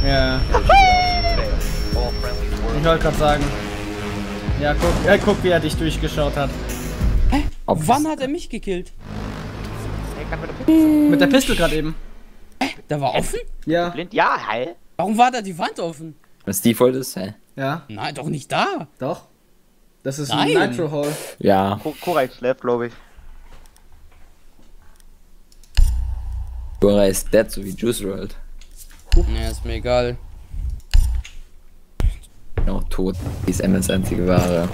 Ja. Ich wollte gerade sagen. Ja, guck, wie er dich durchgeschaut hat. Hä? Wann hat er mich gekillt? Mit der Pistole gerade eben. Der war offen? Ja. Blind? Ja, heil. Warum war da die Wand offen? Was Default ist, hä? Ja. Nein, doch nicht da. Doch. Das ist Nein. ein Nitro Hall. Ja. Korrekt schläft, glaube ich. Dora ist dead, so wie Juice World. Ja, ist mir egal. Auch tot. Die ist Emmons einzige Ware.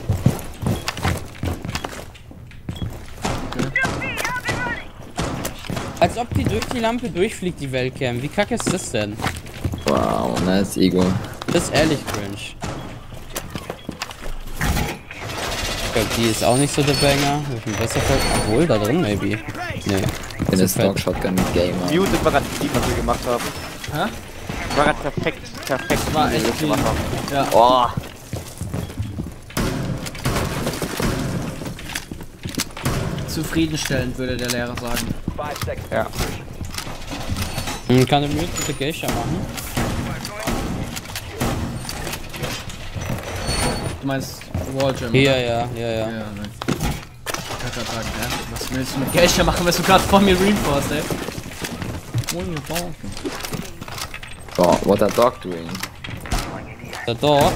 Als ob die durch die Lampe durchfliegt, die Wellcam. Wie kacke ist das denn? Wow, nice Ego. Das ist ehrlich cringe. Ich glaube, die ist auch nicht so der Banger. Wir sind besser vor. Obwohl, da drin, maybe. Nee. In der Stock Shotgun mit Gamer. Muted war gerade die, was wir gemacht haben. Hä? War gerade perfekt. War wie wir echt das clean. gemacht haben. Ja. Oh. Zufriedenstellend, würde der Lehrer sagen. Ja. Kann der Mute bitte Geisha machen? Du meinst Wall Gym? Ja, oder? ja. Ja, nein. Ich wollte gerade sagen, was willst du mit Geisha machen, wenn du gerade vor mir reinforst, ey? Oh, what a dog doing? Der Dog?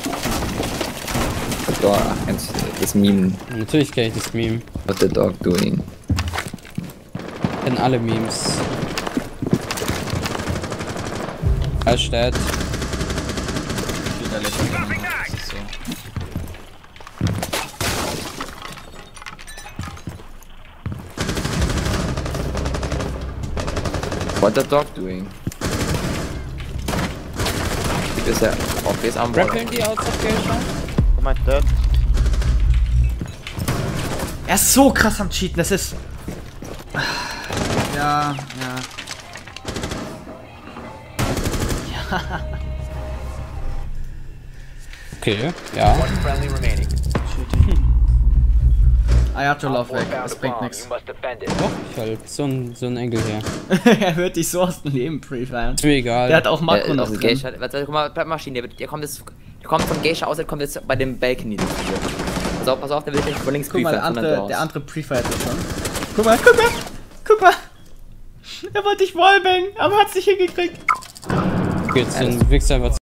The dog, das Meme. Natürlich kenne ich das Meme. What the dog doing? Kennen alle Memes. Hashtag. Wieder lebt er noch, das ist so. What the dog doing? Ist er auf das am Rappeln die outside Geisha? Du meinst das? Er ist so krass am Cheaten, das ist... Ja. Okay, ja. Ayatollah weg, das bringt nichts. Doch, ich halt so ein Engel her. Er hört dich so aus dem Leben prefeiern. Ist mir egal. Der hat auch Makro noch noch drin. Geisha. Guck mal, bleib mal stehen, der kommt von Geisha aus, der kommt jetzt bei dem Balcony. Pass auf, der will nicht von links Guck mal, prefeiern, der andere prefeiert das schon. Guck mal! Er wollte dich wallbangen, aber hat's nicht hingekriegt. Jetzt den Wichser einfach